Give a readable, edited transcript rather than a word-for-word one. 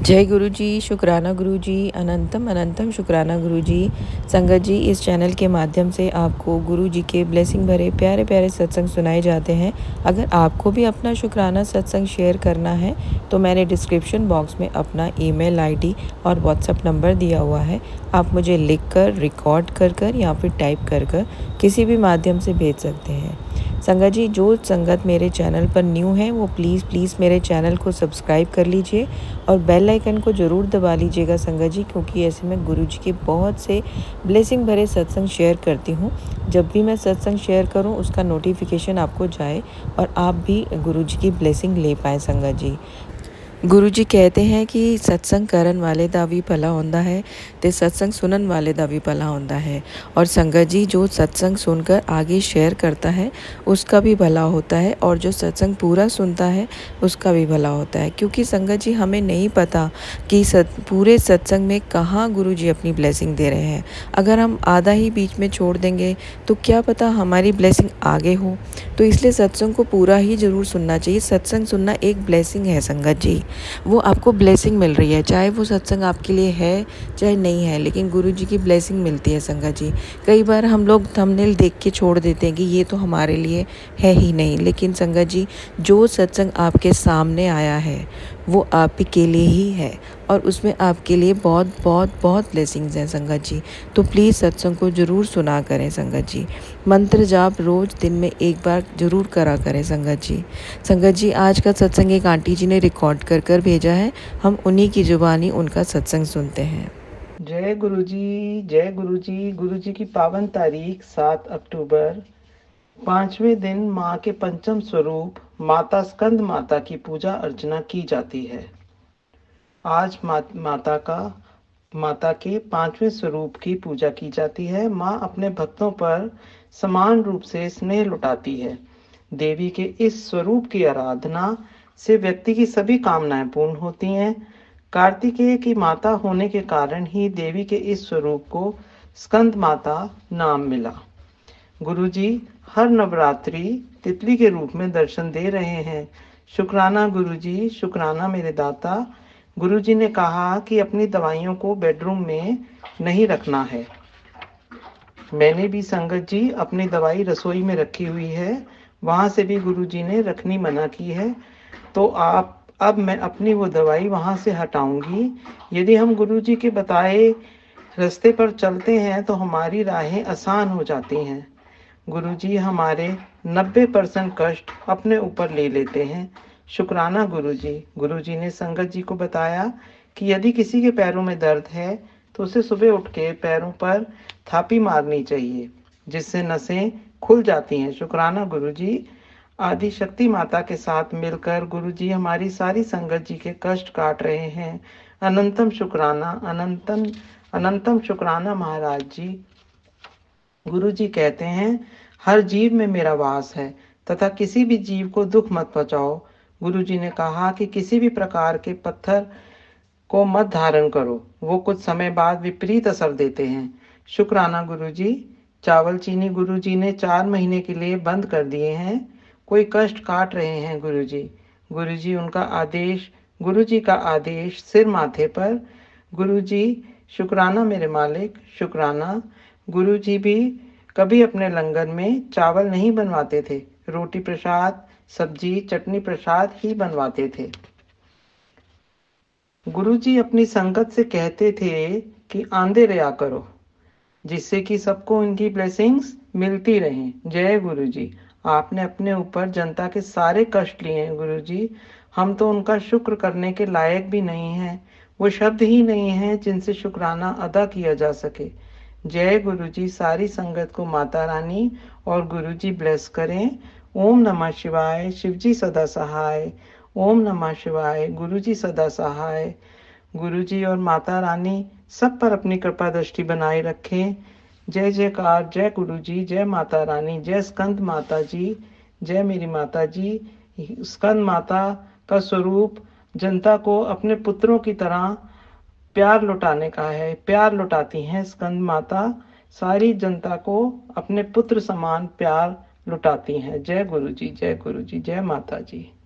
जय गुरु जी, शुक्राना गुरु जी, अनंतम अनंतम शुक्राना गुरु जी। संगत जी, इस चैनल के माध्यम से आपको गुरु जी के ब्लेसिंग भरे प्यारे प्यारे सत्संग सुनाए जाते हैं। अगर आपको भी अपना शुक्राना सत्संग शेयर करना है तो मैंने डिस्क्रिप्शन बॉक्स में अपना ईमेल आईडी और व्हाट्सएप नंबर दिया हुआ है। आप मुझे लिख कर, रिकॉर्ड कर या फिर टाइप कर किसी भी माध्यम से भेज सकते हैं। संगत जी, जो संगत मेरे चैनल पर न्यू है वो प्लीज़ मेरे चैनल को सब्सक्राइब कर लीजिए और बेल आइकन को ज़रूर दबा लीजिएगा संगत जी, क्योंकि ऐसे में गुरु जी के बहुत से ब्लेसिंग भरे सत्संग शेयर करती हूँ। जब भी मैं सत्संग शेयर करूँ उसका नोटिफिकेशन आपको जाए और आप भी गुरु जी की ब्लेसिंग ले पाएँ संगत जी। गुरु जी कहते हैं कि सत्संग करन वाले दा भी भला होंदा है ते सत्संग सुनन वाले दा भी भला होंदा है। और संगत जी, जो सत्संग सुनकर आगे शेयर करता है उसका भी भला होता है और जो सत्संग पूरा सुनता है उसका भी भला होता है। क्योंकि संगत जी, हमें नहीं पता कि पूरे सत्संग में कहाँ गुरु जी अपनी ब्लेसिंग दे रहे हैं। अगर हम आधा ही बीच में छोड़ देंगे तो क्या पता हमारी ब्लेसिंग आगे हो। तो इसलिए सत्संग को पूरा ही ज़रूर सुनना चाहिए। सत्संग सुनना एक ब्लेसिंग है संगत जी, वो आपको ब्लेसिंग मिल रही है, चाहे वो सत्संग आपके लिए है चाहे नहीं है, लेकिन गुरु जी की ब्लेसिंग मिलती है संगत जी। कई बार हम लोग थंबनेल देख के छोड़ देते हैं कि ये तो हमारे लिए है ही नहीं, लेकिन संगत जी, जो सत्संग आपके सामने आया है वो आप ही के लिए ही है और उसमें आपके लिए बहुत बहुत बहुत ब्लेसिंग्स हैं संगत जी। तो प्लीज़ सत्संग को ज़रूर सुना करें संगत जी। मंत्र जाप रोज़ दिन में एक बार ज़रूर करा करें संगत जी। संगत जी, आज का सत्संग एक आंटी जी ने रिकॉर्ड कर भेजा है, हम उन्हीं की जुबानी उनका सत्संग सुनते हैं। जय गुरु जी, जय गुरु जी। गुरु जी की पावन तारीख 7 अक्टूबर, 5वें दिन माँ के पंचम स्वरूप माता स्कंद माता की पूजा अर्चना की जाती है। आज माता के 5वें स्वरूप की पूजा की जाती है। माँ अपने भक्तों पर समान रूप से स्नेह लुटाती है। देवी के इस स्वरूप की आराधना से व्यक्ति की सभी कामनाएं पूर्ण होती हैं। कार्तिकेय की माता होने के कारण ही देवी के इस स्वरूप को स्कंद माता नाम मिला। गुरुजी हर नवरात्रि तितली के रूप में दर्शन दे रहे हैं। शुक्राना गुरुजी, शुक्राना मेरे दाता। गुरुजी ने कहा कि अपनी दवाइयों को बेडरूम में नहीं रखना है। मैंने भी संगत जी अपनी दवाई रसोई में रखी हुई है, वहां से भी गुरुजी ने रखनी मना की है। तो अब मैं अपनी वो दवाई वहां से हटाऊंगी। यदि हम गुरुजी के बताए रास्ते पर चलते हैं तो हमारी राहें आसान हो जाती हैं। गुरुजी हमारे 90% कष्ट अपने ऊपर ले लेते हैं। शुक्राना गुरुजी। गुरुजी ने संगत जी को बताया कि यदि किसी के पैरों में दर्द है तो उसे सुबह उठ के पैरों पर थापी मारनी चाहिए, जिससे नसें खुल जाती हैं। शुक्राना गुरुजी। आदि शक्ति माता के साथ मिलकर गुरुजी हमारी सारी संगत जी के कष्ट काट रहे हैं। अनंतम शुक्राना, अनंतम अनंतम शुक्राना महाराज जी। गुरु जी कहते हैं, हर जीव में मेरा वास है तथा किसी भी जीव को दुख मत पहुंचाओ। गुरु जी ने कहा कि किसी भी प्रकार के पत्थर को मत धारण करो, वो कुछ समय बाद विपरीत असर देते हैं। शुक्राना गुरु जी। चावल चीनी गुरु जी ने 4 महीने के लिए बंद कर दिए हैं। कोई कष्ट काट रहे हैं गुरु जी। गुरु जी उनका आदेश, गुरु जी का आदेश सिर माथे पर। गुरु जी शुक्राना मेरे मालिक, शुक्राना। गुरु जी भी कभी अपने लंगर में चावल नहीं बनवाते थे, रोटी प्रसाद, सब्जी, चटनी प्रसाद ही बनवाते थे। गुरु जी अपनी संगत से कहते थे कि आंधे रहा करो, जिससे कि सबको इनकी ब्लेसिंग्स मिलती रहें। जय गुरु जी। आपने अपने ऊपर जनता के सारे कष्ट लिए हैं गुरु जी। हम तो उनका शुक्र करने के लायक भी नहीं हैं। वो शब्द ही नहीं है जिनसे शुक्राना अदा किया जा सके। जय गुरु जी। सारी संगत को माता रानी और गुरु जी ब्लेस करें। ओम नमः शिवाय। शिव जी सदा सहाय। ओम नमः शिवाय। गुरु जी सदा सहाय। गुरु जी और माता रानी सब पर अपनी कृपा दृष्टि बनाए रखें। जय जयकार। जय गुरु जी, जय माता रानी, जय स्कंद माता जी, जय मेरी माता जी। स्कंद माता का स्वरूप जनता को अपने पुत्रों की तरह प्यार लुटाने का है। प्यार लुटाती हैं स्कंद माता, सारी जनता को अपने पुत्र समान प्यार लुटाती हैं। जय गुरु जी, जय गुरु जी, जय माता जी।